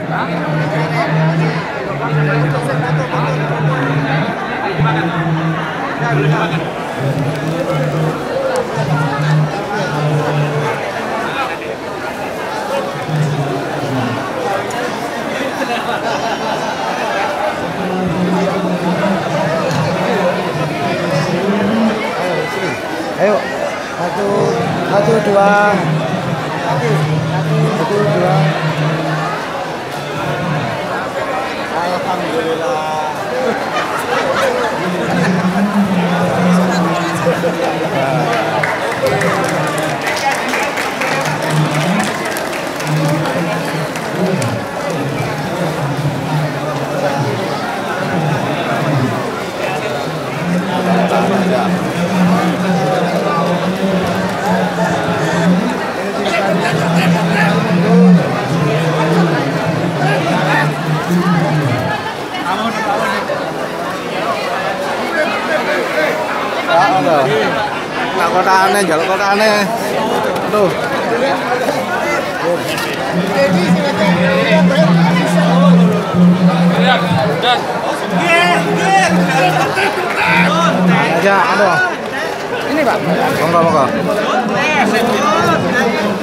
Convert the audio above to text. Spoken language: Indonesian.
Ayo, satu dua, satu dua. Alhamdulillah. Nah, kotane, jaluk kotane. Tuh. Aja, aduh. Ini Pak. Monggo.